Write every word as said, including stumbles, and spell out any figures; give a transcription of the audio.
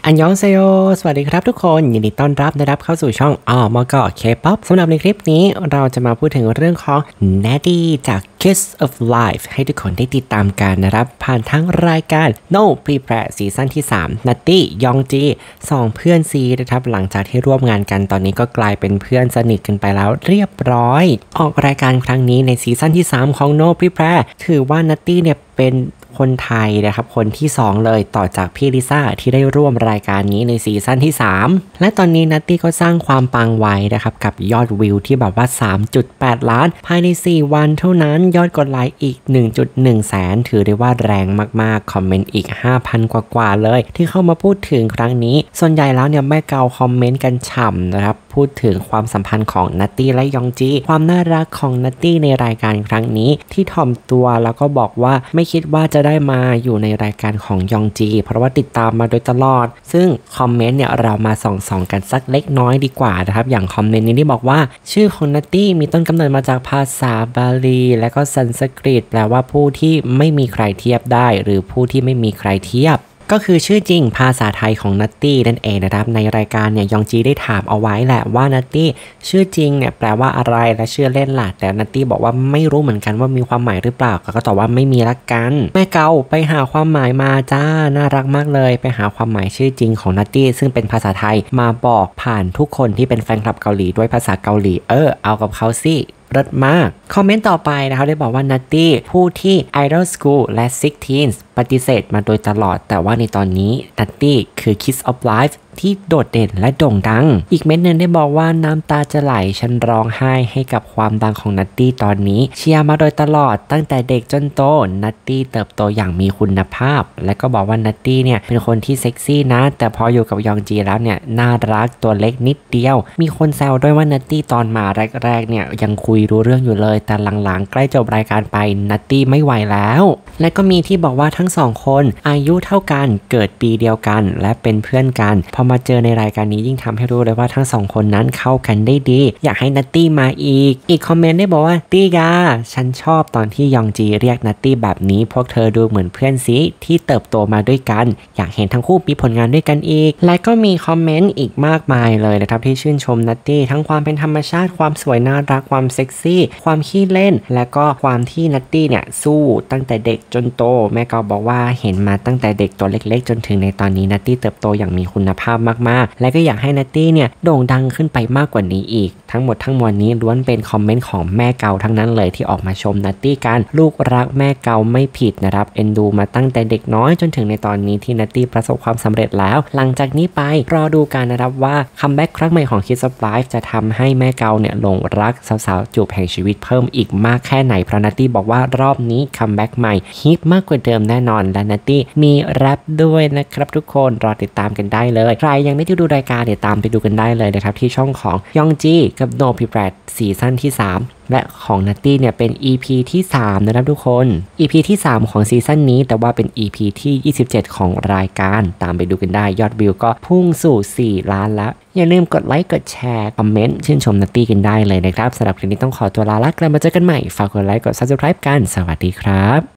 อันยองเซโยสวัสดีครับทุกคนยินดีต้อนรับนะครับเข้าสู่ช่องอ๋อมกเคป๊อปสำหรับในคลิปนี้เราจะมาพูดถึงเรื่องของ Natty จาก Kiss of Life ให้ทุกคนได้ติดตามกันนะครับผ่านทั้งรายการ No Prepare ซีซั่นที่สาม Natty ยองจีสองเพื่อนซีนะครับหลังจากที่ร่วมงานกันตอนนี้ก็กลายเป็นเพื่อนสนิทกันไปแล้วเรียบร้อยออกรายการครั้งนี้ในซีซั่นที่สามของ No Prepare ถือว่า Natty เนี่ยเป็นคนไทยนะครับคนที่สองเลยต่อจากพี่ลิซ่าที่ได้ร่วมรายการนี้ในซีซั่นที่สามและตอนนี้นัตตี้ก็สร้างความปังไว้นะครับกับยอดวิวที่แบบว่า สามจุดแปด ล้านภายในสี่วันเท่านั้นยอดกดไลค์อีก หนึ่งจุดหนึ่ง แสนถือได้ว่าแรงมากๆคอมเมนต์อีก ห้าพัน กว่าๆเลยที่เข้ามาพูดถึงครั้งนี้ส่วนใหญ่แล้วเนี่ยแม่เกาคอมเมนต์กันฉ่ำนะครับพูดถึงความสัมพันธ์ของนัตตี้และยองจีความน่ารักของนัตตี้ในรายการครั้งนี้ที่ถ่อมตัวแล้วก็บอกว่าไม่คิดว่าจะได้มาอยู่ในรายการของยองจีเพราะว่าติดตามมาโดยตลอดซึ่งคอมเมนต์เนี่ยเรามาส่องๆกันสักเล็กน้อยดีกว่านะครับอย่างคอมเมนต์นี้ที่บอกว่าชื่อของนัตตี้มีต้นกำเนิดมาจากภาษาบาลีและก็สันสกฤตแปลว่าผู้ที่ไม่มีใครเทียบได้หรือผู้ที่ไม่มีใครเทียบก็คือชื่อจริงภาษาไทยของนัตตี้นั่นเองนะครับในรายการเนี่ยยองจีได้ถามเอาไว้แหละว่านัตตี้ชื่อจริงเนี่ยแปลว่าอะไรและชื่อเล่นล่ะแต่นัตตี้บอกว่าไม่รู้เหมือนกันว่ามีความหมายหรือเปล่าก็ตอบว่าไม่มีละกันแม่เกาไปหาความหมายมาจ้าน่ารักมากเลยไปหาความหมายชื่อจริงของนัตตี้ซึ่งเป็นภาษาไทยมาบอกผ่านทุกคนที่เป็นแฟนคลับเกาหลีด้วยภาษาเกาหลีเออเอากับเขาสิเลิศมากคอมเมนต์ต่อไปนะครับได้บอกว่านัตตี้ผู้ที่ Idol School และ Six Teens ปฏิเสธมาโดยตลอดแต่ว่าในตอนนี้นัตตี้คือ Kiss of Life ที่โดดเด่นและโด่งดังอีกเม็ดนึงได้บอกว่าน้ำตาจะไหลฉันร้องไห้ให้กับความดังของนัตตี้ตอนนี้เชียร์มาโดยตลอดตั้งแต่เด็กจนโตนัตตี้เติบโตอย่างมีคุณภาพและก็บอกว่านัตตี้เนี่ยเป็นคนที่เซ็กซี่นะแต่พออยู่กับยองจีแล้วเนี่ยน่ารักตัวเล็กนิดเดียวมีคนแซวด้วยว่านัตตี้ตอนมาแรกๆเนี่ยยังคุยรู้เรื่องอยู่เลยแต่หลังๆใกล้จบรายการไปนัตตี้ไม่ไหวแล้วและก็มีที่บอกว่าทั้งสองคนอายุเท่ากันเกิดปีเดียวกันและเป็นเพื่อนกันพอมาเจอในรายการนี้ยิ่งทำให้รู้เลยว่าทั้งสองคนนั้นเข้ากันได้ดีอยากให้นัตตี้มาอีกอีกคอมเมนต์ได้บอกว่าตี้กาฉันชอบตอนที่ยองจีเรียกนัตตี้แบบนี้พวกเธอดูเหมือนเพื่อนซีที่เติบโตมาด้วยกันอยากเห็นทั้งคู่มีผลงานด้วยกันอีกและก็มีคอมเมนต์อีกมากมายเลยนะครับที่ชื่นชมนัตตี้ทั้งความเป็นธรรมชาติความสวยน่ารักความเซ็กซี่ความขี้เล่นและก็ความที่นัตตี้เนี่ยสู้ตั้งแต่เด็กจนโตแม่ก็บอกว่าเห็นมาตั้งแต่เด็กตัวเล็กๆจนถึงในตอนนี้นัตตี้เติบโตอย่างมีคุณภาพมากๆและก็อยากให้นัตตี้เนี่ยโด่งดังขึ้นไปมากกว่านี้อีกทั้งหมดทั้งมวลนี้ล้วนเป็นคอมเมนต์ของแม่เกาทั้งนั้นเลยที่ออกมาชมนัตตี้กันลูกรักแม่เกาไม่ผิดนะครับเอ็นดูมาตั้งแต่เด็กน้อยจนถึงในตอนนี้ที่นัตตี้ประสบความสำเร็จแล้วหลังจากนี้ไปรอดูกันนะครับว่าคัมแบ็กครั้งใหม่ของ Kiss of Life จะทำให้แม่เกาเนี่ยหลงรักสาวๆจูบแห่งชีวิตเพิ่มอีกมากแค่ไหนเพราะนัตตี้บอกว่ารอบนี้คัมแบ็กใหม่ฮิตมากกว่าเดิมแน่นอนและนัตตี้มีแรปด้วยนะครับทุกคนรอติดตามกันได้เลยใครยังไม่ได้ดูรายการเดี๋ยวตามไปดูกันได้เลยนะครับที่ช่องของยองจีกับ No Prepare ซีซั่นที่สามและของนัตตี้เนี่ยเป็น อี พี ที่สามนะครับทุกคน อี พี ที่สามของซีซั่นนี้แต่ว่าเป็น อี พี ที่ยี่สิบเจ็ดของรายการตามไปดูกันได้ยอดวิวก็พุ่งสู่สี่ล้านแล้วอย่าลืมกดไลค์กดแชร์คอมเมนต์ชื่นชมนัตตี้กันได้เลยนะครับสำหรับคลิปนี้ต้องขอตัวลาละกลับมาเจอกันใหม่ฝากกดไลค์กด Subscribe กันสวัสดีครับ